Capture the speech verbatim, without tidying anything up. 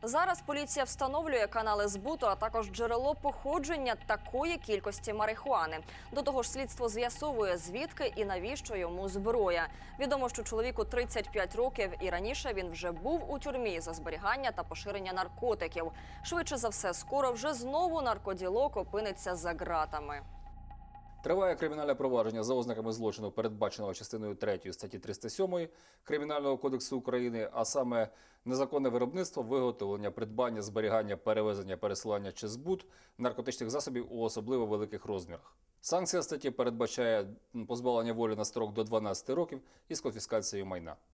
Зараз поліція встановлює канали збуту, а також джерело походження такої кількості марихуани. До того ж, слідство з'ясовує, звідки і навіщо йому зброя. Відомо, що чоловіку тридцять п'ять років, і раніше він вже був у тюрмі за зберігання та поширення наркотиків. Швидше за все, скоро вже знову наркоділок опиниться за ґратами. Триває кримінальне провадження за ознаками злочину, передбаченого частиною третьої статті триста сьомої Кримінального кодексу України, а саме незаконне виробництво, виготовлення, придбання, зберігання, перевезення, пересилання чи збут наркотичних засобів у особливо великих розмірах. Санкція статті передбачає позбавлення волі на строк до дванадцяти років із конфіскацією майна.